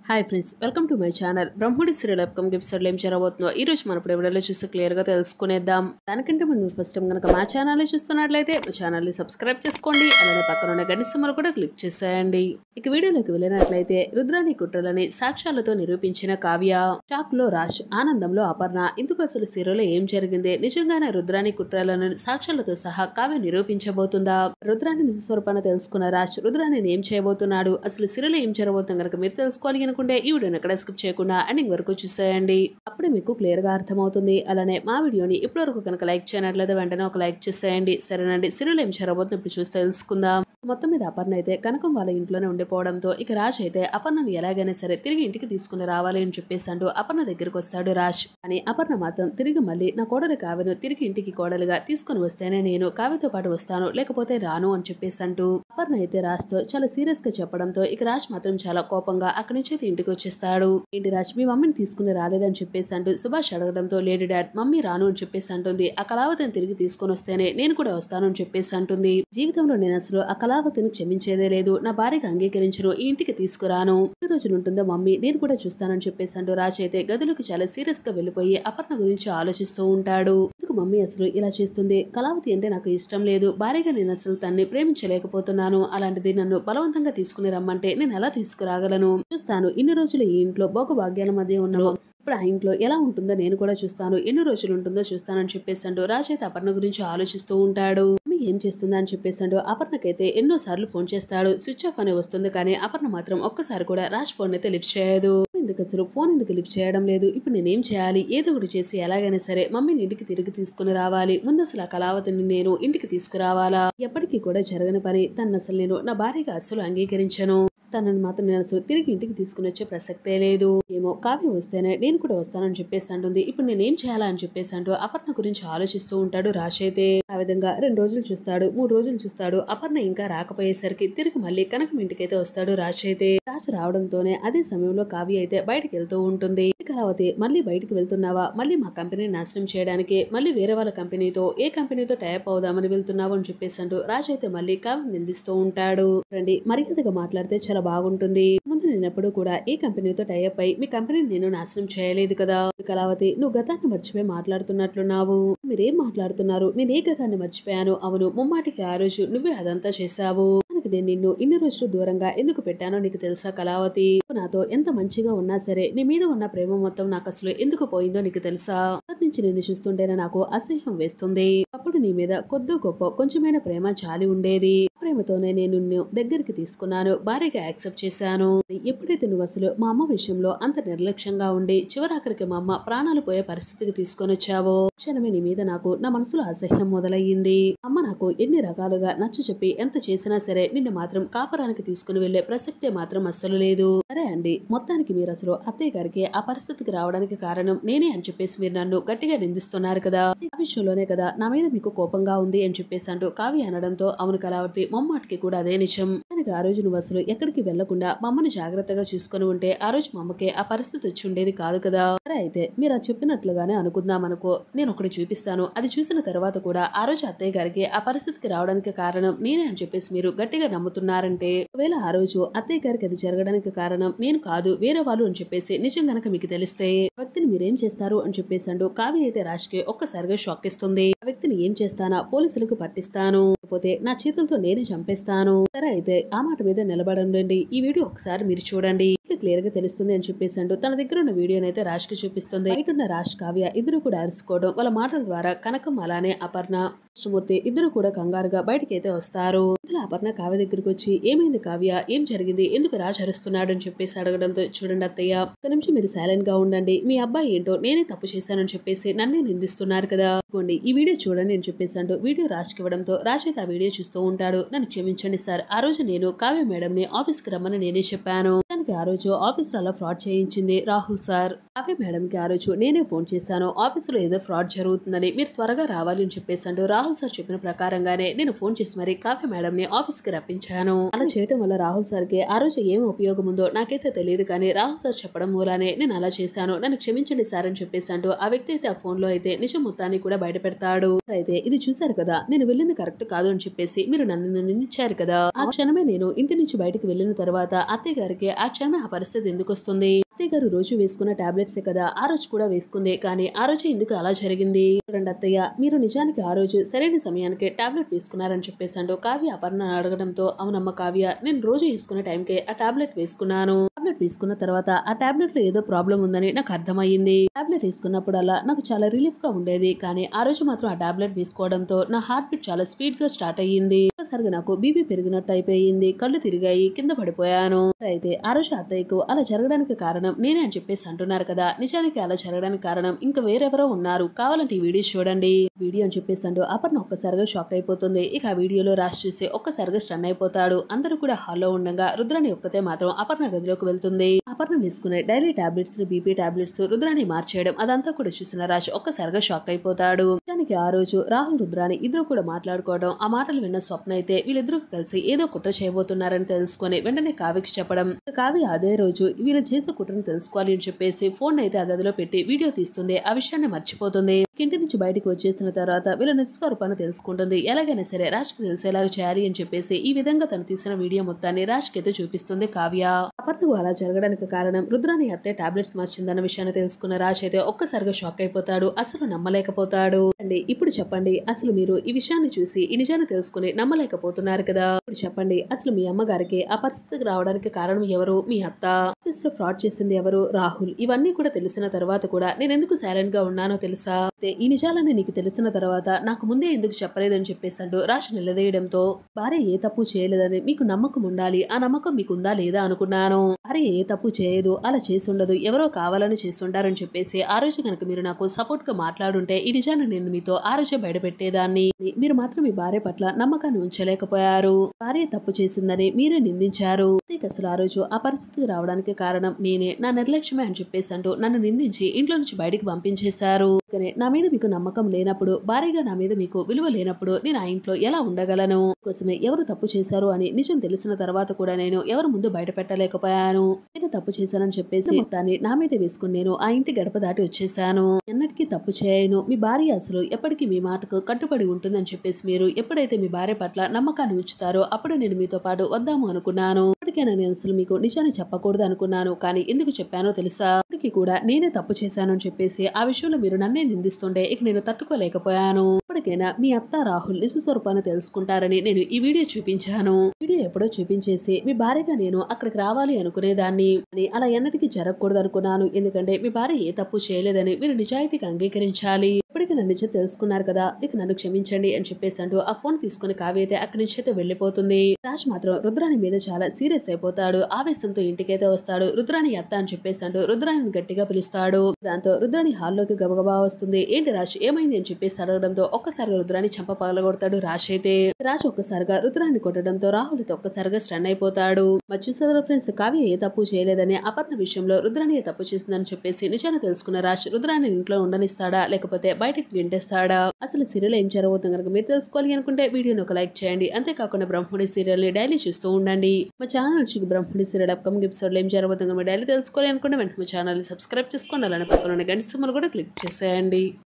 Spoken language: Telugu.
Hi friends, welcome to my channel. Brahmamudi serial upcoming ఎపిసోడ్లో ఏం జరగబోతుందో ఈ రోజు మనం వీడియోలో చూసి క్లియర్గా తెలుసుకునేద్దాం. దానికంటే ముందు ఫస్ట్ టైం కనుక మా ఛానల్ని చూస్తున్నట్లయితే మా ఛానల్ని సబ్స్క్రైబ్ చేసుకోండి. అలానే పక్కన ఉన్న గంట సింబల్ కూడా క్లిక్ చేసేయండి. ఇక వీడియోలోకి వెళ్ళినట్లయితే రుద్రాని కుట్రలని సాక్ష్యాలతో నిరూపించిన కావ్య, షాక్ లో రాజ్, ఆనందంలో అపర్ణ. ఇందుకు అసలు సీరియల్ ఏం జరిగింది, నిజంగానే రుద్రాని కుట్రలను సాక్ష్యాలతో సహా కావ్య నిరూపించబోతుందా? రుద్రాని నిజ స్వరూపాన్ని తెలుసుకున్న రాజ్ రుద్రాని ఏం చేయబోతున్నాడు, అసలు సీరియల్ ఏం జరగబోతుంది కనుక మీరు తెలుసుకోవాలి అనుకుంటే ఈ వీడియోని ఎక్కడ స్కిప్ చేయకుండా ఎండింగ్ వరకు చూసేయండి. అప్పుడే మీకు క్లియర్ గా అర్థమవుతుంది. అలానే మా వీడియోని ఇప్పటి వరకు కనుక లైక్ చేయనట్లయితే వెంటనే ఒక లైక్ చేసేయండి. సరేనండి, సీరియల్ ఏం జరగబోతుంది ఇప్పుడు చూసి తెలుసుకుందాం. మొత్తం మీద అపర్ణ అయితే కనకం వాళ్ళ ఇంట్లోనే ఉండిపోవడంతో ఇక రాజ్ అయితే అపర్ణని ఎలాగైనా సరే తిరిగి ఇంటికి తీసుకుని రావాలి అని చెప్పేసి అంటూ అపర్ణ దగ్గరికి వస్తాడు రాజ్. కానీ అపర్ణ మాత్రం తిరిగి మళ్ళీ నా కోడలు కావ్యను తిరిగి ఇంటికి కోడలుగా తీసుకుని వస్తేనే నేను కావ్యతో పాటు వస్తాను, లేకపోతే రాను అని చెప్పేసి అంటూ అపర్ణ అయితే రాజ్ తో చాలా సీరియస్ గా చెప్పడంతో ఇక రాజ్ మాత్రం చాలా కోపంగా అక్కడి నుంచి అయితే ఇంటికి వచ్చేస్తాడు. ఏంటి రాజ్, మీ మమ్మీని తీసుకుని రాలేదని చెప్పేసి అంటూ సుభాష్ అడగడంతో లేడీ డాడ్, మమ్మీ రాను అని చెప్పేసి అంటుంది. ఆ కళావతిని తిరిగి తీసుకుని వస్తేనే నేను కూడా వస్తాను అని చెప్పేసి అంటుంది. జీవితంలో నేను అసలు ఆ కళావతిని క్షమించేదే లేదు, నా భార్యగా అంగీకరించను, ఈ ఇంటికి తీసుకురాను, ఎన్ని రోజులు ఉంటుందో మమ్మీ నేను కూడా చూస్తానని చెప్పేసి అంటూ రాజ్ అయితే గదిలోకి చాలా సీరియస్ గా వెళ్లిపోయి అపర్ణ గురించి ఆలోచిస్తూ ఉంటాడు. ఎందుకు మమ్మీ అసలు ఇలా చేస్తుంది, కళావతి అంటే నాకు ఇష్టం లేదు, భార్యగా నేను అసలు తన్ని ప్రేమించలేకపోతున్నాను, అలాంటిది నన్ను బలవంతంగా తీసుకుని రమ్మంటే నేను ఎలా తీసుకురాగలను, చూస్తాను ఇన్ని రోజులు ఈ ఇంట్లో భోగభాగ్యాల మధ్య ఉన్నాను, ఇప్పుడు ఆ ఇంట్లో ఎలా ఉంటుందో నేను కూడా చూస్తాను, ఎన్ని రోజులు ఉంటుందో చూస్తానని చెప్పేసి అంటూ రాజ్ అయితే అపర్ణ గురించి ఆలోచిస్తూ ఉంటాడు. ఏం చేస్తుందా అని చెప్పేసి అంటూ అపర్ణకైతే ఎన్నో సార్లు ఫోన్ చేస్తాడు. స్విచ్ ఆఫ్ అనే వస్తుంది, కానీ అపర్ణ మాత్రం ఒక్కసారి కూడా రాజ్ ఫోన్ అయితే లిఫ్ట్ చేయదు. ఎందుకు అసలు ఫోన్ ఎందుకు లిఫ్ట్ చేయడం లేదు, ఇప్పుడు నేనేం చేయాలి, ఏదో ఒకటి చేసి ఎలాగైనా సరే మమ్మీని ఇంటికి తిరిగి తీసుకుని రావాలి, ముందు అసలు ఆ కళావతిని నేను ఇంటికి తీసుకురావాలా, ఎప్పటికీ కూడా జరగని పని, తను అసలు నేను నా భార్యగా అసలు అంగీకరించను, తనని మాత్రం నేను అసలు తిరిగి ఇంటికి తీసుకుని వచ్చే ప్రసక్తే లేదు, ఏమో కావ్య వస్తేనే నేను కూడా వస్తానని చెప్పేసి అంటుంది. ఇప్పుడు నేనేం చేయాలా అని చెప్పేసి అంటూ అపర్ణ గురించి ఆలోచిస్తూ ఉంటాడు రాజ్ అయితే. ఆ విధంగా 2 రోజులు చూస్తాడు, 3 రోజులు చూస్తాడు, అపర్ణ ఇంకా రాకపోయేసరికి తిరిగి మళ్ళీ కనకం ఇంటికైతే వస్తాడు రాజ్ అయితే. రాజ్ రావడంతోనే అదే సమయంలో కావ్య అయితే బయటకు వెళ్తూ ఉంటుంది. కళావతి, మళ్ళీ బయటకు వెళ్తున్నావా, మళ్ళీ మా కంపెనీని నాశనం చేయడానికి, మళ్ళీ వేరే వాళ్ళ కంపెనీతో ఏ కంపెనీతో టైప్ అవుదామని వెళ్తున్నావు అని చెప్పేసి అంటూ రాజ్ అయితే మళ్ళీ కావ్య నిందిస్తూ ఉంటాడు. రండి, మర్యాదగా మాట్లాడితే చాలా బాగుంటుంది, ముందు నేను ఎప్పుడు కూడా ఏ కంపెనీతో టైప్ అయి మీ కంపెనీని నేను నాశనం చేయలేదు కదా, కళావతి నువ్వు గతాన్ని మర్చిపోయి మాట్లాడుతున్నట్లున్నావు, మీరేం మాట్లాడుతున్నారు, నేను ఏ గతాన్ని మర్చిపోయాను, అవును ముమ్మాటికి ఆ రోజు నువ్వే అదంతా చేశావు, నేను నిన్ను ఇన్ని రోజులు దూరంగా ఎందుకు పెట్టానో నీకు తెలుసా కళావతి, నాతో ఎంత మంచిగా ఉన్నా సరే నీ మీద ఉన్న ప్రేమ మొత్తం నాకు అసలు ఎందుకు పోయిందో నీకు తెలుసా, అక్కడి నుంచి నిన్ను చూస్తుంటేనే నాకు అసహ్యం వేస్తుంది, అప్పుడు నీ మీద కొద్ది గొప్ప కొంచెమైన ప్రేమ చాలి ఉండేది, ప్రేమతోనే నేను నిన్ను దగ్గరికి తీసుకున్నాను, భార్యగా యాక్సెప్ట్ చేశాను, ఎప్పుడైతే నువ్వు అసలు మా అమ్మ విషయంలో అంత నిర్లక్ష్యంగా ఉండి చివరాఖరికి మా అమ్మ ప్రాణాలు పోయే పరిస్థితికి తీసుకొని వచ్చావో క్షణమే నీ మీద నాకు నా మనసులో అసహ్యం మొదలయ్యింది, అమ్మ నాకు ఎన్ని రకాలుగా నచ్చ చెప్పి ఎంత చేసినా సరే నిన్ను మాత్రం కాపురానికి తీసుకుని వెళ్లే ప్రసక్తే మాత్రం అస్సలు లేదు, సరే అండి మొత్తానికి మీరు అసలు అత్తయ్య గారికి ఆ పరిస్థితికి రావడానికి కారణం నేనే అని చెప్పేసి మీరు నన్ను గట్టిగా నిందిస్తున్నారు కదా, ఆ విషయంలోనే కదా నా మీద మీకు కోపంగా ఉంది అని చెప్పేసి అంటూ కావ్య అనడంతో అవును కళావతి మొమ్మాటికి కూడా అదే నిజం, కనుక ఆ రోజు నువ్వు అసలు ఎక్కడికి వెళ్లకుండా మమ్మల్ని జాగ్రత్తగా చూసుకుని ఉంటే ఆ రోజు మా అమ్మకే ఆ పరిస్థితి వచ్చి ఉండేది కాదు కదా, సరే అయితే మీరు అది చెప్పినట్లుగానే అనుకుందాం అనుకో, నేను ఒకటి చూపిస్తాను, అది చూసిన తర్వాత కూడా ఆ రోజు అత్తయ్య గారికి ఆ పరిస్థితికి రావడానికి కారణం నేనే అని చెప్పేసి మీరు గట్టిగా నమ్ముతున్నారంటే, ఒకవేళ ఆ రోజు అత్తయ్య గారికి అది జరగడానికి కారణం నేను కాదు వేరే వాళ్ళు అని చెప్పేసి నిజం గనక మీకు తెలిస్తే ఆ వ్యక్తిని మీరేం చేస్తారు అని చెప్పేసి అంటూ కావ్య అయితే రాజ్కి ఒక్కసారిగా షాక్ ఇస్తుంది, ఆ వ్యక్తిని ఏం చేస్తానా, పోలీసులకు పట్టిస్తాను, లేకపోతే నా చేతులతో నేనే చంపేస్తాను, సరే అయితే ఆ మాట మీద నిలబడండి, ఈ వీడియో ఒకసారి మీరు చూడండి క్లియర్ గా తెలుస్తుంది అని చెప్పేసి అంటూ తన దగ్గర ఉన్న వీడియోని అయితే రాజ్ కి చూపిస్తుంది. బయట ఉన్న రాజ్ కావ్య ఇద్దరు కూడా అరుచుకోవడం, వాళ్ళ మాటల ద్వారా కనకం అలానే అపర్ణ కృష్ణమూర్తి ఇద్దరు కూడా కంగారుగా బయటకి అయితే వస్తారు. ఇందులో అపర్ణ కావ్య దగ్గరికి వచ్చి ఏమైంది కావ్య, ఏం జరిగింది, ఎందుకు రాజ్ అరుస్తున్నాడు అని చెప్పేసి అడగడంతో చూడండి అత్తయ్య ఒక నిమిషం మీరు సైలెంట్ గా ఉండండి, మీ అబ్బాయి ఏంటో నేనే తప్పు చేశానని చెప్పేసి నన్నే నిందిస్తున్నారు కదా, ఈ వీడియో చూడండి అని చెప్పేసి అంటూ వీడియో రాజ్ కి ఇవ్వడంతో రాజ్ అయితే ఆ వీడియో చూస్తూ ఉంటాడు. నన్ను క్షమించండి సార్, ఆ రోజు నేను కావ్య మేడం ని ఆఫీస్ కి రమ్మని నేనే చెప్పాను, తనకి ఆ రోజు ఆఫీస్ లో అలా ఫ్రాడ్ చేయించింది రాహుల్ సార్, కావ్య మేడం కి ఆ రోజు నేనే ఫోన్ చేశాను, ఆఫీస్ లో ఏదో ఫ్రాడ్ జరుగుతుందని మీరు త్వరగా రావాలి అని చెప్పేసి అంటూ రాహుల్ సార్ చెప్పిన ప్రకారంగానే నేను ఫోన్ చేసి మరి కావ్య మేడం ని ఆఫీస్ కి రప్పించాను, అలా చేయడం వల్ల రాహుల్ సార్ కి ఆ రోజు ఏమి ఉపయోగం ఉందో నాకైతే తెలియదు, కానీ రాహుల్ సార్ చెప్పడం మూలానే నేను అలా చేశాను, నన్ను క్షమించండి సార్ అని చెప్పేసి అంటూ ఆ వ్యక్తి అయితే ఆ ఫోన్ లో అయితే నిజం మొత్తాన్ని కూడా బయట పెడతాడు. అయితే ఇది చూసారు కదా, నేను వెళ్ళింది కరెక్ట్ కాదు అని చెప్పేసి మీరు నన్ను నిందించారు కదా, ఆ క్షణమే నేను ఇంటి నుంచి బయటకు వెళ్ళిన తర్వాత అత్తయ్య గారికి ఆ క్షణమే ఆ పరిస్థితి ఎందుకు వస్తుంది? అత్తయ్య గారు రోజు వేసుకున్న టాబ్లెట్సే కదా, ఆ రోజు కూడా వేసుకుంది. కానీ ఆ రోజు ఎందుకు అలా జరిగింది? చూడండి అత్తయ్య, మీరు నిజానికి ఆ రోజు సరైన సమయానికి టాబ్లెట్ వేసుకున్నారని చెప్పేసాడు కావ్య అపర్ణ అడగడంతో, అవునమ్మ కావ్య, నేను రోజు వేసుకునే టైంకే ఆ టాబ్లెట్ వేసుకున్నాను. టాబ్లెట్ వేసుకున్న తర్వాత ఆ టాబ్లెట్ లో ఏదో ప్రాబ్లం ఉందని నాకు అర్థమయ్యింది. టాబ్లెట్ వేసుకున్నప్పుడల్లా నాకు చాలా రిలీఫ్ గా ఉండేది. కానీ ఆ రోజు మాత్రం ఆ టాబ్లెట్ వేసుకోవడంతో నా హార్ట్ బీట్ చాలా స్పీడ్ గా స్టార్ట్ అయ్యింది. ఒకసారిగా నాకు బీపీ పెరిగినట్టు అయిపోయింది. కళ్ళు తిరిగాయి, కింద పడిపోయాను. అయితే ఆ రోజు అత్తయ్యకు అలా జరగడానికి కారణం నేనే అని చెప్పేసి అంటున్నారు కదా, నిజానికి అలా జరగడానికి కారణం ఇంకా వేరెవరో ఉన్నారు. కావాలంటే ఈ వీడియో చూడండి. వీడియో అని చెప్పేసి అపర్ణ ఒక్కసారిగా షాక్ అయిపోతుంది. ఇక ఆ వీడియోలో రాజ్ చూసి ఒక్కసారిగా స్టన్ అయిపోతాడు. అందరూ కూడా హాల్లో ఉండగా రుద్రాణి ఒక్కతే మాత్రం అపర్ణ గదిలోకి వెళ్తుంది. అపర్ణ వేసుకునే daily tablets BP tablets Rudrani మార్చేయడం అదంతా కూడా చూసిన రాజ్ ఒక్కసారిగా షాక్ అయిపోతాడు. నిజానికి ఆ రోజు రాహుల్ రుద్రాణి ఇద్దరు కూడా మాట్లాడుకోవడం, ఆ మాటలు విన్న స్వప్న అయితే వీళ్ళిద్దరూ కలిసి ఏదో కుట్ర చేయబోతున్నారని తెలుసుకొని వెంటనే కావ్యకి చెప్పడం, కావ్య అదే రోజు వీళ్ళు చేసే కుట్రను తెలుసుకోవాలి అని చెప్పేసి ఫోన్ అయితే ఆ గదిలో పెట్టి వీడియో తీస్తుంది. ఆ విషయాన్ని మర్చిపోతుంది. ఇంటి నుంచి బయటకు వచ్చేసిన తర్వాత వీళ్ళ నిజస్వరూపాన్ని తెలుసుకుంటుంది. ఎలాగైనా సరే రాజ్ కి తెలిసేలాగా చేయాలి అని చెప్పేసి ఈ విధంగా తను తీసిన వీడియో మొత్తాన్ని రాజ్ కి అయితే చూపిస్తుంది కావ్య. అపర్ణకు అలా జరగడానికి కారణం రుద్రాణి అత్తే టాబ్లెట్స్ మార్చిందన్న విషయాన్ని తెలుసుకున్న రాజ్ అయితే ఒక్కసారిగా షాక్ అయిపోతాడు. అసలు నమ్మలేకపోతాడు. అండి ఇప్పుడు చెప్పండి, అసలు మీరు ఈ విషయాన్ని చూసి ఈ నిజాన్ని తెలుసుకుని నమ్మలేకపోతున్నారు కదా, ఇప్పుడు చెప్పండి, అసలు మీ అమ్మగారికి ఆ పరిస్థితికి రావడానికి కారణం ఎవరు? మీ అత్త. ఆఫీస్ లో ఫ్రాడ్ చేసింది ఎవరు? రాహుల్. ఇవన్నీ కూడా తెలిసిన తర్వాత కూడా నేను ఎందుకు సైలెంట్ గా ఉన్నానో తెలుసా? ఈ నిజాలన్నీ నీకు తెలిసిన తర్వాత నాకు ముందే ఎందుకు చెప్పలేదని చెప్పేసాడు రాజ్ నిలదీయడంతో, భార్య ఏ తప్పు చేయలేదని మీకు నమ్మకం ఉండాలి. ఆ నమ్మకం మీకు ఉందా లేదా అనుకున్నాను. భార్య ఏ తప్పు చేయదు, అలా చేసి ఉండదు, ఎవరో కావాలని చేస్తుంటారని చెప్పేసి ఆ రోజు కనుక మీరు నాకు సపోర్ట్ గా మాట్లాడుంటే ఈ నిజాన్ని నేను మీతో ఆ రోజే బయటపెట్టేదాన్ని. మీరు మాత్రం మీ భార్య పట్ల నమ్మకాన్ని ఉంచలేకపోయారు. భార్య తప్పు చేసిందని మీరే నిందించారు. అసలు ఆ రోజు ఆ పరిస్థితికి రావడానికి కారణం నేనే, నా నిర్లక్ష్యమే అని చెప్పేసి నన్ను నిందించి ఇంట్లో నుంచి బయటికి పంపించేశారు. నా మీద మీకు నమ్మకం లేనప్పుడు, భారీగా నా మీద మీకు విలువ లేనప్పుడు నేను ఆ ఇంట్లో ఎలా ఉండగలను? కోసమే ఎవరు తప్పు చేశారు అని నిజం తెలిసిన తర్వాత కూడా నేను ఎవరు ముందు బయట పెట్టలేకపోయాను. నేను తప్పు చేశానని చెప్పేసి మొత్తాన్ని నా మీద వేసుకుని నేను ఆ ఇంటి గడప దాటి వచ్చేసాను. ఎన్నటికీ తప్పు చేయను. మీ భార్య అసలు ఎప్పటికీ మీ మాటకు కట్టుబడి ఉంటుందని చెప్పేసి మీరు ఎప్పుడైతే మీ భార్య పట్ల నమ్మకాన్ని ఉంచుతారో అప్పుడే నేను మీతో పాటు వద్దాము అనుకున్నాను. ఇప్పటికైనా నేను అసలు మీకు నిజాన్ని చెప్పకూడదు అనుకున్నాను. కానీ ఎందుకు చెప్పానో తెలుసా? ఇప్పటికీ కూడా నేనే తప్పు చేశాను అని చెప్పేసి ఆ విషయంలో మీరు నన్నే నిందిస్తుంటే ఇక నేను తట్టుకోలేకపోయాను. ఇప్పటికైనా మీ అత్త రాహుల్ నిజ స్వరూపాన్ని తెలుసుకుంటారని నేను ఈ వీడియో చూపించాను. వీడియో ఎప్పుడో చూపించేసి మీ భార్యగా నేను అక్కడికి రావాలి అనుకునేదాన్ని. అని అలా ఎన్నటికీ జరగకూడదు అనుకున్నాను. ఎందుకంటే మీ భార్య ఏ తప్పు చేయలేదని మీరు నిజాయితీగా అంగీకరించాలి. ఇప్పటికీ నన్ను నిజం తెలుసుకున్నారు కదా, ఇక నన్ను క్షమించండి అని చెప్పేసి ఆ ఫోన్ తీసుకుని కావ్య అయితే అక్కడి నుంచి అయితే వెళ్లిపోతుంది. రాజ్ మాత్రం రుద్రాణి మీద చాలా సీరియస్ అయిపోతాడు. ఆవేశంతో ఇంటికైతే వస్తాడు. రుద్రాణి అత్త అని చెప్పేసి రుద్రాణిని గట్టిగా పిలుస్తాడు. దాంతో రుద్రాణి హాల్లోకి గబగబా వస్తుంది. ఏంటి రాజ్, ఏమైంది అని చెప్పేసి అడగడంతో ఒక్కసారిగా రుద్రాణి చంప పగలగొడతాడు రాజ్ అయితే. రాజ్ ఒక్కసారిగా రుద్రాణి కొట్టడంతో రాహుల్ అయితే ఒక్కసారిగా స్టన్ అయిపోతాడు. మరి చూసారా ఫ్రెండ్స్, కావ్య ఏ తప్పు చేయలేదని అపర్ణ విషయంలో రుద్రాణి తప్పు చేసిందని చెప్పేసి నిజాన్ని తెలుసుకున్న రాజ్ రుద్రాణి ఇంట్లో ఉండనిస్తాడా లేకపోతే బయటికి గెంటేస్తాడా? అసలు సీరియల్ ఏం జరగబోతుందో కనుక మీరు తెలుసుకోవాలి అనుకుంటే వీడియోని ఒక లైక్ చేయండి. అంతేకాకుండా బ్రహ్మముడి సీరియల్ ని డైలీ చూస్తూ ఉండండి. మా ఛానల్ నుంచి బ్రహ్మముడి సీరియల్ అప్కమింగ్ ఎపిసోడ్ ఏం జరగబోతుందో మీరు డైలీ తెలుసుకోవాలి అనుకుంటే వెంటనే మా ఛానల్ సబ్స్క్రైబ్ చేసుకోండి. అలానే పక్కన ఉన్న గంట సింబల్ కూడా క్లిక్ చేసేయండి.